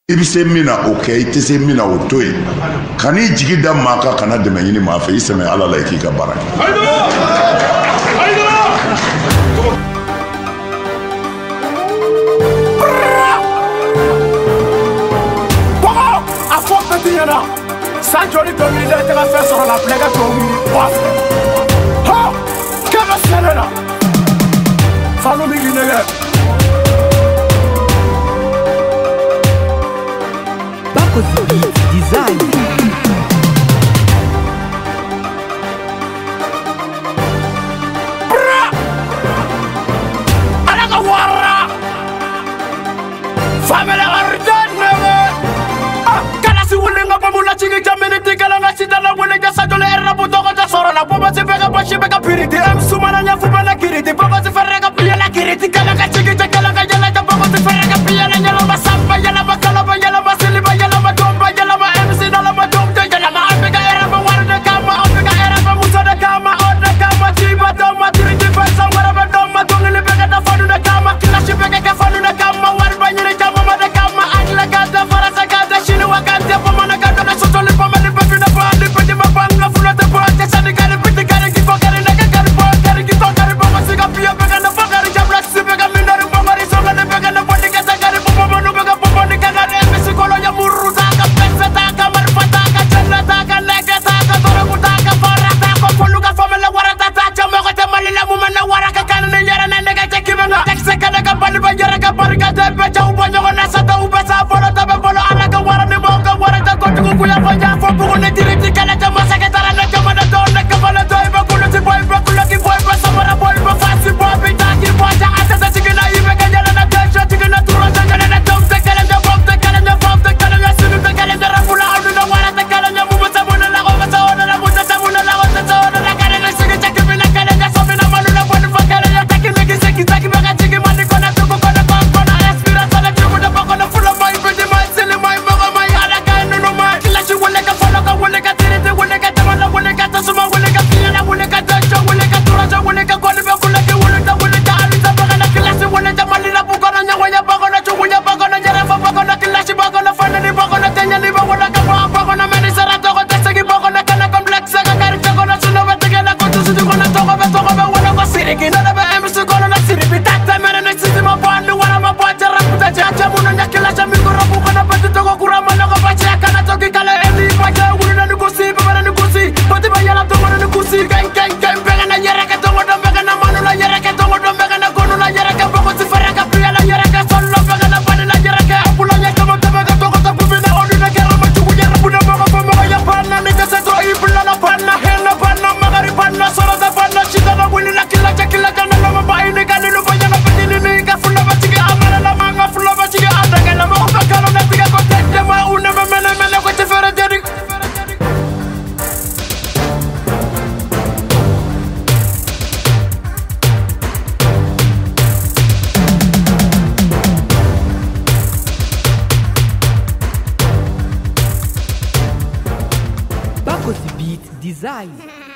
Ibise mina okay tese mina otoy kani jigi da maka kana de manyini ma fa isame ala la ki ka baraka Diana, Sanjoli Domini te va faire sur la blague ha, kama senela. Follow me nigga. Bako design. Alaga warra. Famela arden neme. Pamula chigi jamene tigala nga chidala wele ja sajole erra butogo ja sorala Papa si vega bashi vega piriti Em sumana nya fubana kiriti Papa si ferrega piyala kiriti Kala nga chigi ja kala nga yala ja Papa si ferrega piyala Yala ma samba yala ma kalaba yala ma siliba yala ma domba yala ma MC dala ma domda yala ma Afrika era ma warna kama Afrika era ma musada kama Odna kama chiba doma tiriti besa Waraba doma dongili vega da fanu na kama Kilashi vega ka fanu na kama Warba nyiri kama mada kama Angla gada farasa gada shinu wakante Pamana Sotole pamali baby na bali pedi mabanga fulata bote sani kare pedi kare ki fokare na kare bote ki fokare baba siga pia bega na fokare jamra si bega minari bamari songa na bega na bodi ka sagare baba no bega baba ni ka na mesi kolo ya muru ta ka pesa ta ka marfata ka challa ta ka lega ta ka tora muta ka fara ta ko polu ka famela wara ta ta chamo ko te mali la muma na wara ka kana ne yara na nega te kibenga tekse ka na ka bali ba yara ka bari ka te be cha ubanyo na sa ta ubesa bolo ta be bolo ala ka wara ne mo ka wara ta ko ku ya fanya fo bu ne diriti kala ta masaka tara na jama na don na kabala to iba kulu ti boy ba kulu ki boy ba samara boy ba fasi boy bi ta ki boy ta ata ta tigina ibe ka jala na tasha tigina tura ta jala na tom ta kala na bom ta kala na bom ta kala na sunu ta kala na rafula adu na wara ta kala na mu sa mu na la ko sa ona na mu sa mu na la ko sa ona na kala na sigi ta ki bi na kala na so bi na malu na boni fa kala na ta ki me ki sigi ta ki ba ka tigi mani ko na tu ko na ko na respira sa na tribu na ba ko na fula mai bi di mai sele mai ma mai ala ka no mai kila shi wala ka fala ka wala ka tirite wala ka tamala wala ka tasuma wala ka piyana wala ka tacho wala ka turaja wala ka koni be kula ke wala ka alita ba na kila shi wala ta mali na buko na nyawanya ba ko na chunya ba ko na jara ba ko na kila shi ba ko na fana ni ba ko na tenya ni ba wala ka ba ko na meni sara to ko tasagi ba ko na kana complex ka kar ta ko na suno ba tege na ko tu su ko na to ko be wala ko siriki na ba em su ko na siribi takta mena na sisi ma ba ni wala ma ba jara puta cha mu na kila shi mi ko ro ko na ba to ko kura ma na ko ba cha kana to ki kala eni ba ka wulu na ko si ba na ko si ba ti ba yala to na ko si kan be na yara ka to do be na manu la yara ka to do be na ko la yara ka ba ko si fara ka pia la yara ka solo be na ba la yara ka apula ya ka mo to be ka to ko bu na onu na ka ma tu yara bu na ba ko ma ya pa na ni ka se to i bula la pa na he na pa na magari pa na solo da pa na shita na wili la kila ka na ma ba ni ka ni lu ba ya na pa ni ka fula ba ti ga amara la ma fula ba ti ga anda ka la ma ko ka na ti ga ko te ma una me me ko te fara de Bako beat design.